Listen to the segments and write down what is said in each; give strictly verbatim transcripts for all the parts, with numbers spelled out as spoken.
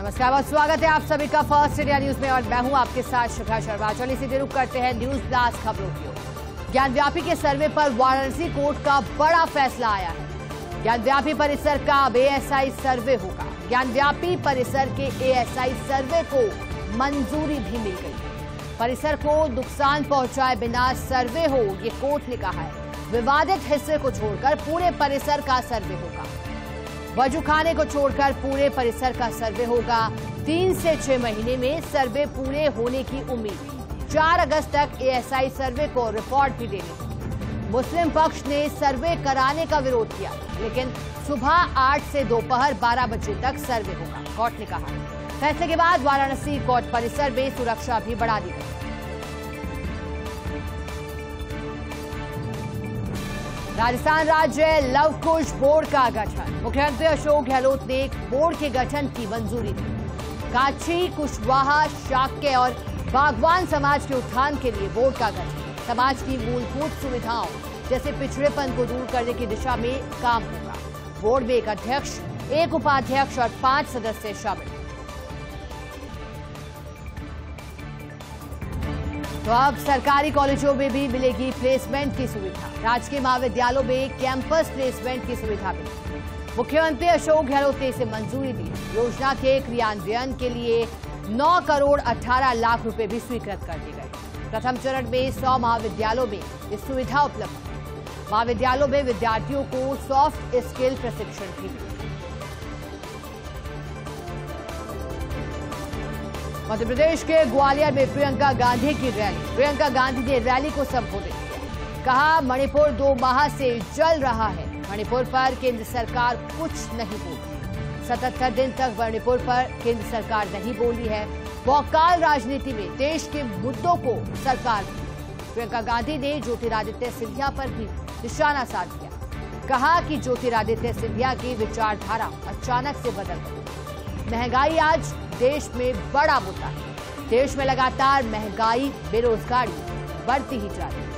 नमस्कार, बहुत स्वागत है आप सभी का फर्स्ट इंडिया न्यूज में और मैं हूं आपके साथ शिखा शर्मा। चलिए सीधे रुक करते हैं न्यूज ब्लास्ट खबरों की ओर। ज्ञानव्यापी के सर्वे पर वाराणसी कोर्ट का बड़ा फैसला आया है। ज्ञानव्यापी परिसर का अब एएसआई सर्वे होगा। ज्ञानव्यापी परिसर के एएसआई सर्वे को मंजूरी भी मिल गई। परिसर को नुकसान पहुंचाए बिना सर्वे हो, ये कोर्ट ने कहा है। विवादित हिस्से को छोड़कर पूरे परिसर का सर्वे होगा। वजूखाने को छोड़कर पूरे परिसर का सर्वे होगा। तीन से छह महीने में सर्वे पूरे होने की उम्मीद। चार अगस्त तक एएसआई सर्वे को रिपोर्ट भी देनी। मुस्लिम पक्ष ने सर्वे कराने का विरोध किया, लेकिन सुबह आठ से दोपहर बारह बजे तक सर्वे होगा, कोर्ट ने कहा। फैसले के बाद वाराणसी कोर्ट परिसर में सुरक्षा भी बढ़ा दी गई। राजस्थान राज्य लव कुश बोर्ड का गठन। मुख्यमंत्री अशोक गहलोत ने एक बोर्ड के गठन की मंजूरी दी। काछी, कुशवाहा, शाक्य और बागवान समाज के उत्थान के लिए बोर्ड का गठन। समाज की मूलभूत सुविधाओं जैसे पिछड़ेपन को दूर करने की दिशा में काम होगा। बोर्ड में एक अध्यक्ष, एक उपाध्यक्ष और पांच सदस्य शामिल। तो अब सरकारी कॉलेजों में भी मिलेगी प्लेसमेंट की सुविधा। राजकीय महाविद्यालयों में कैंपस प्लेसमेंट की सुविधा मिलेगी। मुख्यमंत्री अशोक गहलोत ने इसे मंजूरी दी। योजना के क्रियान्वयन के लिए नौ करोड़ अठारह लाख रुपए भी स्वीकृत कर दिए गए। प्रथम चरण में सौ महाविद्यालयों में ये सुविधा उपलब्ध है। महाविद्यालयों में विद्यार्थियों को सॉफ्ट स्किल प्रशिक्षण भी मिलेगा। मध्य प्रदेश के ग्वालियर में प्रियंका गांधी की रैली। प्रियंका गांधी ने रैली को संबोधित किया। कहा, मणिपुर दो माह से जल रहा है। मणिपुर पर केंद्र सरकार कुछ नहीं बोली। सतहत्तर दिन तक मणिपुर पर केंद्र सरकार नहीं बोली है। भौकाल राजनीति में देश के मुद्दों को सरकार दी। प्रियंका गांधी ने ज्योतिरादित्य सिंधिया पर भी निशाना साध दिया। कहा कि ज्योतिरादित्य सिंधिया की विचारधारा अचानक से बदल गई। महंगाई आज देश में बड़ा मुद्दा है। देश में लगातार महंगाई, बेरोजगारी बढ़ती ही जा रही है।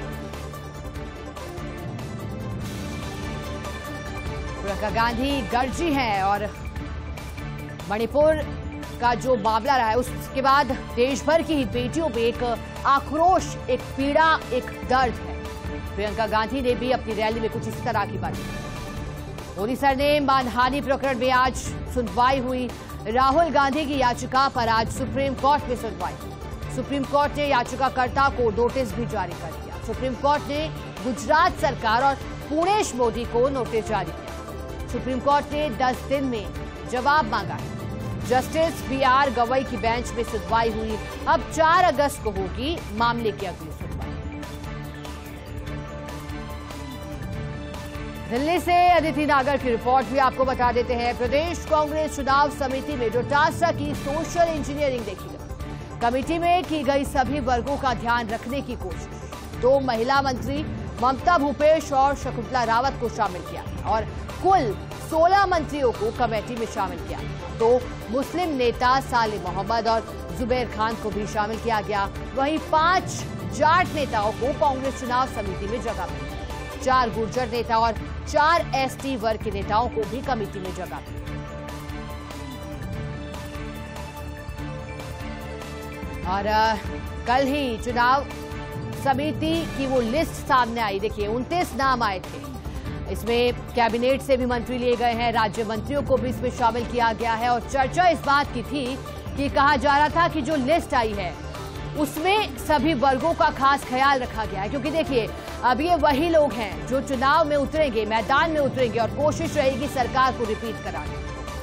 प्रियंका गांधी गर्जी हैं और मणिपुर का जो मामला रहा है उसके बाद देश भर की बेटियों में एक आक्रोश, एक पीड़ा, एक दर्द है। प्रियंका गांधी ने भी अपनी रैली में कुछ इस तरह की बात की। मोदी सरनेम मानहानि प्रकरण में आज सुनवाई हुई। राहुल गांधी की याचिका पर आज सुप्रीम कोर्ट में सुनवाई। सुप्रीम कोर्ट ने याचिकाकर्ता को नोटिस भी जारी कर दिया। सुप्रीम कोर्ट ने गुजरात सरकार और पुणेश मोदी को नोटिस जारी किया। सुप्रीम कोर्ट ने दस दिन में जवाब मांगा है। जस्टिस बी आर गवई की बेंच में सुनवाई हुई। अब चार अगस्त को होगी मामले की अगली सुनवाई। दिल्ली से अदिति नागर की रिपोर्ट भी आपको बता देते हैं। प्रदेश कांग्रेस चुनाव समिति में डोटासरा की सोशल इंजीनियरिंग देखी गई। कमेटी में की गई सभी वर्गों का ध्यान रखने की कोशिश। दो महिला मंत्री ममता भूपेश और शकुंतला रावत को शामिल किया और कुल सोलह मंत्रियों को कमेटी में शामिल किया। तो मुस्लिम नेता सालिम मोहम्मद और जुबैर खान को भी शामिल किया गया। वहीं पांच जाट नेताओं को कांग्रेस चुनाव समिति में जगह मिली। चार गुर्जर नेता और चार एसटी वर्ग के नेताओं को भी कमेटी में जगह मिली। और कल ही चुनाव समिति की वो लिस्ट सामने आई। देखिए, उनतीस नाम आए थे। इसमें कैबिनेट से भी मंत्री लिए गए हैं। राज्य मंत्रियों को भी इसमें शामिल किया गया है। और चर्चा इस बात की थी कि कहा जा रहा था कि जो लिस्ट आई है उसमें सभी वर्गों का खास ख्याल रखा गया है, क्योंकि देखिए अब ये वही लोग हैं जो चुनाव में उतरेंगे, मैदान में उतरेंगे और कोशिश रहेगी सरकार को रिपीट कराने।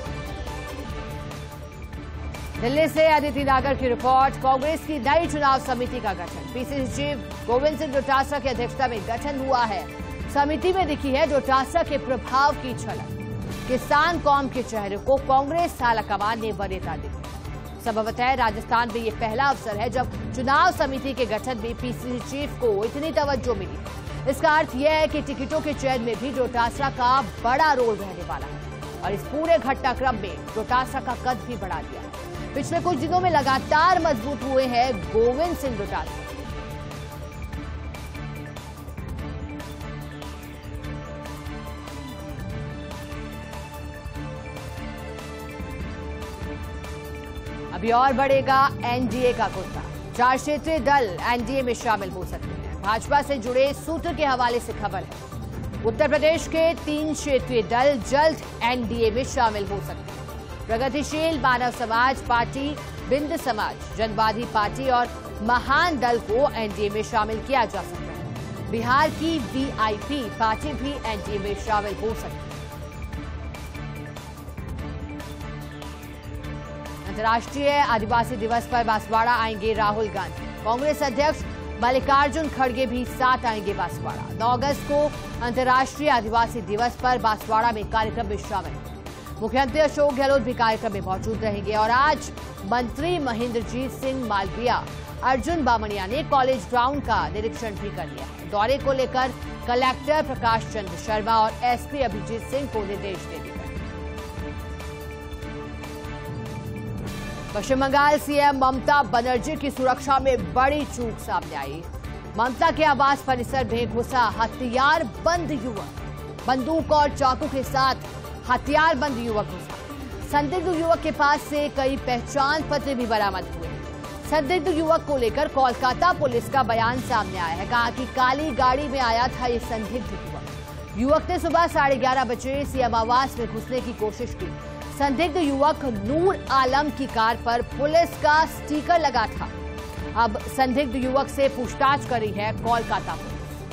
दिल्ली से अदिति नागर की रिपोर्ट। कांग्रेस की नई चुनाव समिति का गठन। पीसीसी चीफ गोविंद सिंह डोटासरा की अध्यक्षता में गठन हुआ है। समिति में दिखी है डोटासरा के प्रभाव की झलक। किसान कौम के चेहरे को कांग्रेस आलाकमान ने वरीयता दी। संभवतः राजस्थान में ये पहला अवसर है जब चुनाव समिति के गठन में पीसीसी चीफ को इतनी तवज्जो मिली। इसका अर्थ यह है कि टिकटों के चयन में भी डोटासरा का बड़ा रोल रहने वाला है और इस पूरे घटनाक्रम में डोटासरा का कद भी बढ़ा दिया है। पिछले कुछ दिनों में लगातार मजबूत हुए हैं गोविंद सिंह डोटासरा। अभी और बढ़ेगा एनडीए का कुर्ता। चार क्षेत्रीय दल एनडीए में शामिल हो सकते हैं। भाजपा से जुड़े सूत्र के हवाले से खबर है, उत्तर प्रदेश के तीन क्षेत्रीय दल जल्द एनडीए में शामिल हो सकते हैं। प्रगतिशील मानव समाज पार्टी, बिंद समाज, जनवादी पार्टी और महान दल को एनडीए में शामिल किया जा सकता है। बिहार की वीआईपी पार्टी भी एनडीए में शामिल हो सकती है। अंतर्राष्ट्रीय आदिवासी दिवस पर बांसवाड़ा आएंगे राहुल गांधी। कांग्रेस अध्यक्ष मल्लिकार्जुन खड़गे भी साथ आएंगे बांसवाड़ा। नौ अगस्त को अंतर्राष्ट्रीय आदिवासी दिवस पर बांसवाड़ा में कार्यक्रम में शामिल होंगे। मुख्यमंत्री अशोक गहलोत भी कार्यक्रम में मौजूद रहेंगे। और आज मंत्री महेंद्रजीत सिंह मालविया, अर्जुन बामणिया ने कॉलेज ग्राउंड का निरीक्षण भी कर लिया। दौरे को लेकर कलेक्टर प्रकाश चंद्र शर्मा और एसपी अभिजीत सिंह को निर्देश दे दिए। पश्चिम बंगाल सीएम ममता बनर्जी की सुरक्षा में बड़ी चूक सामने आई। ममता के आवास परिसर में घुसा हथियार बंद युवक, बंदूक और चाकू के साथ हथियार बंद युवक घुसा। संदिग्ध युवक के पास से कई पहचान पत्र भी बरामद हुए। संदिग्ध युवक को लेकर कोलकाता पुलिस का बयान सामने आया है। कहा कि काली गाड़ी में आया था ये संदिग्ध युवक। युवक ने सुबह साढ़े ग्यारह बजे सीएम आवास में घुसने की कोशिश की। संदिग्ध युवक नूर आलम की कार पर पुलिस का स्टिकर लगा था। अब संदिग्ध युवक से पूछताछ कर रही है कोलकाता पुलिस।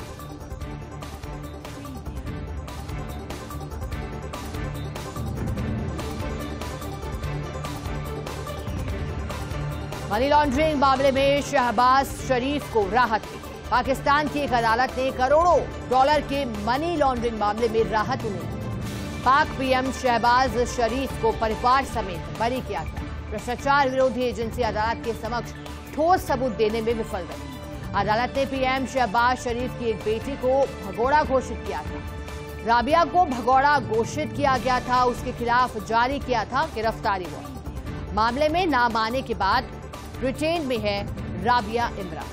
मनी लॉन्ड्रिंग मामले में शहबाज शरीफ को राहत मिली। पाकिस्तान की एक अदालत ने करोड़ों डॉलर के मनी लॉन्ड्रिंग मामले में राहत उन्हें पाक पीएम शहबाज शरीफ को परिवार समेत बरी किया गया। भ्रष्टाचार विरोधी एजेंसी अदालत के समक्ष ठोस सबूत देने में विफल रही। अदालत ने पीएम शहबाज शरीफ की एक बेटी को भगोड़ा घोषित किया था। राबिया को भगोड़ा घोषित किया गया था, उसके खिलाफ जारी किया था गिरफ्तारी वारंट। मामले में नाम आने के बाद ब्रिटेन में है राबिया इमरान।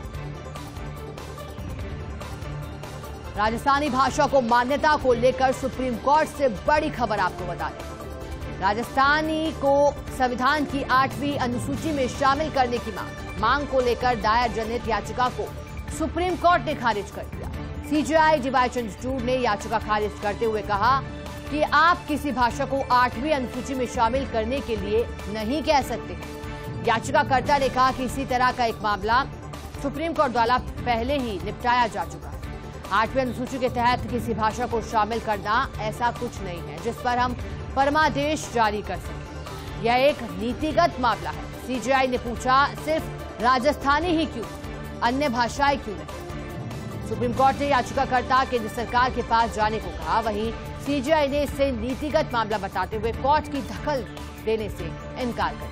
राजस्थानी भाषा को मान्यता को लेकर सुप्रीम कोर्ट से बड़ी खबर आपको बता दें। राजस्थानी को संविधान की आठवीं अनुसूची में शामिल करने की मांग मांग को लेकर दायर जनहित याचिका को सुप्रीम कोर्ट ने खारिज कर दिया। सीजेआई डीवाई चंद्रचूड़ ने याचिका खारिज करते हुए कहा कि आप किसी भाषा को आठवीं अनुसूची में शामिल करने के लिए नहीं कह सकते। याचिकाकर्ता ने कहा कि इसी तरह का एक मामला सुप्रीम कोर्ट द्वारा पहले ही निपटाया जा चुका है। आठवीं अनुसूची के तहत किसी भाषा को शामिल करना ऐसा कुछ नहीं है जिस पर हम परमादेश जारी कर सकें। यह एक नीतिगत मामला है। सीजेआई ने पूछा, सिर्फ राजस्थानी ही क्यों, अन्य भाषाएं क्यों नहीं? सुप्रीम कोर्ट ने याचिकाकर्ता केंद्र सरकार के पास जाने को कहा। वहीं सीजेआई ने इसे नीतिगत मामला बताते हुए कोर्ट की दखल देने से इनकार कर दिया।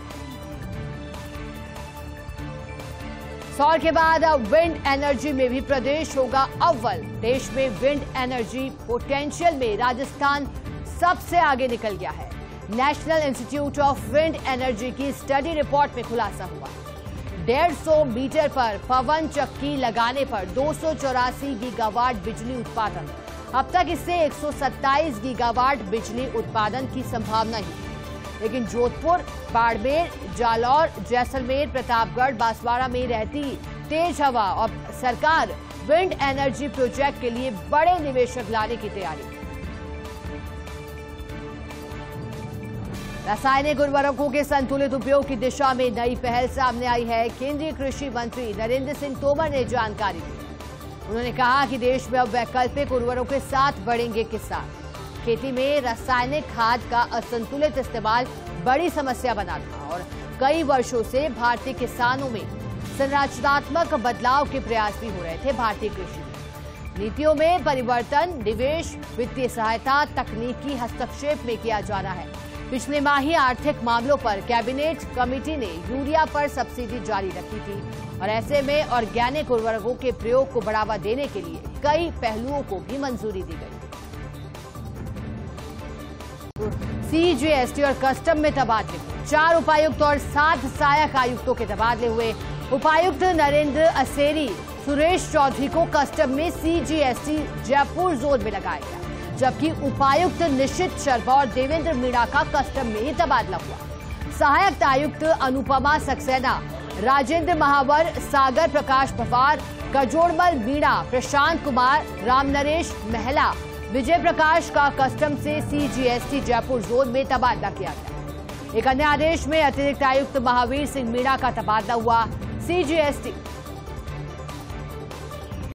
सौर के बाद अब विंड एनर्जी में भी प्रदेश होगा अव्वल। देश में विंड एनर्जी पोटेंशियल में राजस्थान सबसे आगे निकल गया है। National institute of wind energy की स्टडी रिपोर्ट में खुलासा हुआ। डेढ़ सौ मीटर पर पवन चक्की लगाने पर दो सौ चौरासी गीगावाट बिजली उत्पादन। अब तक इससे एक सौ सत्ताईस गीगावाट बिजली उत्पादन की संभावना है। लेकिन जोधपुर, बाड़मेर, जालौर, जैसलमेर, प्रतापगढ़, बांसवाड़ा में रहती तेज हवा और सरकार विंड एनर्जी प्रोजेक्ट के लिए बड़े निवेशक लाने की तैयारी। रासायनिक उर्वरकों के संतुलित उपयोग की दिशा में नई पहल सामने आई है। केंद्रीय कृषि मंत्री नरेंद्र सिंह तोमर ने जानकारी दी। उन्होंने कहा कि देश में अब वैकल्पिक उर्वरकों के साथ बढ़ेंगे किसान। खेती में रासायनिक खाद का असंतुलित इस्तेमाल बड़ी समस्या बना था और कई वर्षों से भारतीय किसानों में संरचनात्मक बदलाव के प्रयास भी हो रहे थे। भारतीय कृषि में नीतियों में परिवर्तन, निवेश, वित्तीय सहायता, तकनीकी हस्तक्षेप में किया जा रहा है। पिछले माह ही आर्थिक मामलों पर कैबिनेट कमेटी ने यूरिया पर सब्सिडी जारी रखी थी और ऐसे में ऑर्गेनिक उर्वरकों के प्रयोग को बढ़ावा देने के लिए कई पहलुओं को भी मंजूरी दी गई। सीजीएसटी और कस्टम में तबादले, चार उपायुक्त और सात सहायक आयुक्तों के तबादले हुए। उपायुक्त नरेंद्र असेरी, सुरेश चौधरी को कस्टम में सीजीएसटी जयपुर जोन में लगाया गया, जबकि उपायुक्त निशित शर्मा और देवेंद्र मीणा का कस्टम में ही तबादला हुआ। सहायक आयुक्त अनुपमा सक्सेना, राजेंद्र महावर, सागर प्रकाश पवार, कजोड़मल मीणा, प्रशांत कुमार, रामनरेश महला, विजय प्रकाश का कस्टम से सीजीएसटी जयपुर जोन में तबादला किया गया। एक अन्य आदेश में अतिरिक्त आयुक्त महावीर सिंह मीणा का तबादला हुआ। सीजीएसटी